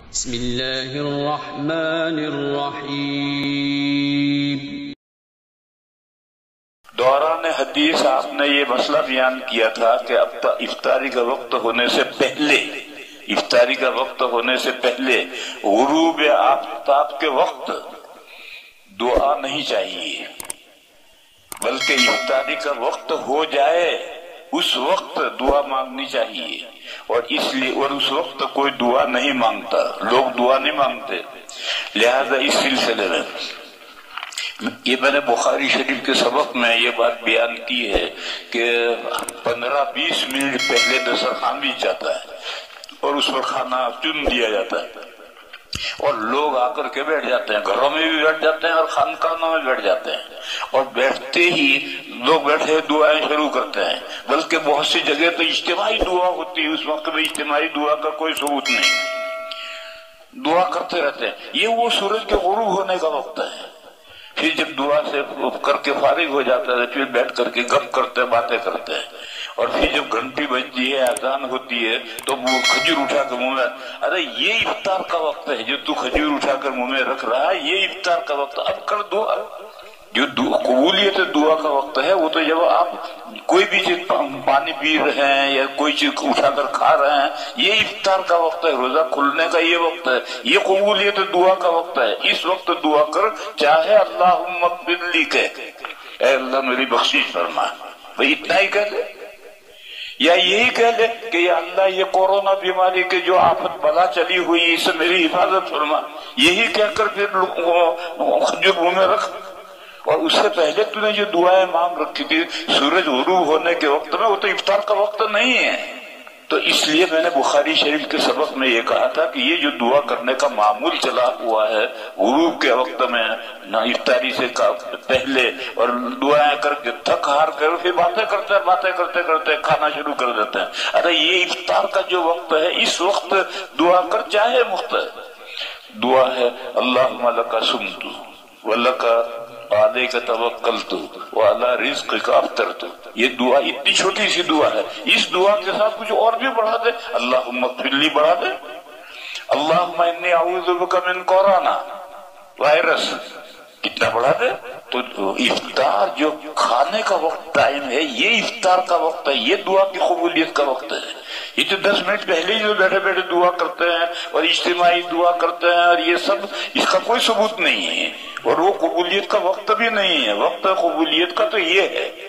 بسم اللہ الرحمن الرحیم۔ دوران حدیث آپ نے یہ مسئلہ بیان کیا تھا کہ اب افطاری کا وقت ہونے سے پہلے غروب آفتاب کے وقت دعا نہیں چاہیے، بلکہ افطاری کا وقت ہو جائے اس وقت دعا مانگنی چاہیے، اور اس وقت کوئی دعا نہیں مانگتا، لوگ دعا نہیں مانگتے۔ لہذا اس سلسلے میں یہ میں نے بخاری شریف کے سبق میں یہ بات بیان کی ہے کہ 15-20 منٹ پہلے دسترخوان بیچ جاتا ہے اور اس پر کھانا چن دیا جاتا ہے، اور لوگ آ کر کے بیٹھ جاتے ہیں، گھروں میں بھی بیٹھ جاتے ہیں اور خانقاہوں میں بیٹھ جاتے ہیں، اور بیٹھتے ہی لوگ بیٹھے دعائیں شروع کرتے ہیں، بلکہ بہت سی جگہ تو اجتماعی دعا ہوتی ہے، اس وقت میں اجتماعی دعا کا کوئی ثبوت نہیں، دعا کرتے رہتے ہیں۔ یہ وہ سورج کے غروب ہونے کا وقت ہے، پھر جب دعا سے کر کے فارغ ہو جاتا ہے پھر بیٹھ کر کے گپ کرتے باتیں کرتے ہیں، اور پھر جب گھنٹی بجتی ہے اذان ہوتی ہے تو وہ کھجور اٹھا کر منہ میں، ارے یہ افطار کا وقت ہے، جو تو کھجور اٹھا کر منہ میں رکھ رہا ہے یہ افطار کا وقت، اب کر دعا۔ جو قبولیت دعا کا وقت ہے وہ تو جب آپ کوئی بھی چیز پانی پی رہے ہیں یا کوئی چیز اٹھا کر کھا رہے ہیں، یہ افطار کا وقت ہے، روزہ کھلنے کا یہ وقت ہے، یہ قبولیت دعا کا وقت ہے۔ اس وقت دعا کر، چاہے اللہم اغفر لی کہ اے اللہ میری بخشش فرما، بھئی اتنا ہی کہہ لے، یا یہی کہہ لے کہ یا اللہ یہ کورونا بیماری کے جو آفت بلا چلی ہوئی اس سے میری حفاظت فرما، یہی کہہ کر پھر کھجور منہ میں رکھ۔ اور اس سے پہلے تو نے جو دعائیں مانگ رکھی تھی سورج غروب ہونے کے وقت میں، وہ تو افطار کا وقت نہیں ہے۔ تو اس لیے میں نے بخاری شریف کے سبق میں یہ کہا تھا کہ یہ جو دعا کرنے کا معمول چلا ہوا ہے غروب کے وقت میں، نہ افطاری سے پہلے، اور دعائیں کر کے تھک ہار کر پھر باتیں کرتے کھانا شروع کر دیتے ہیں، ارے یہ افطار کا جو وقت ہے اس وقت دعا کر، چاہے دعا ہے اللہم لک صمت ولک علیک توکلت وعلی رزقک افطرت، یہ دعا اتنی چھوٹی سی دعا ہے، اس دعا کے ساتھ کچھ اور بھی بڑھا دے، اللہم اغفر لی بڑھا دے، اللہم انی اعوذ بک من کورونا وائرس، کتنا بڑھا دے۔ تو افطار جو کھانے کا وقت ٹائم ہے یہ افطار کا وقت ہے، یہ دعا کی قبولیت کا وقت ہے۔ یہ جو 10 منٹ پہلے جو بیٹھے بیٹھے دعا کرتے ہیں اور اجتماعی دعا کرتے ہیں اور یہ سب، اس کا کوئی ثبوت نہیں ہے، اور وہ قبولیت کا وقت بھی نہیں ہے۔ وقت قبولیت کا تو یہ ہے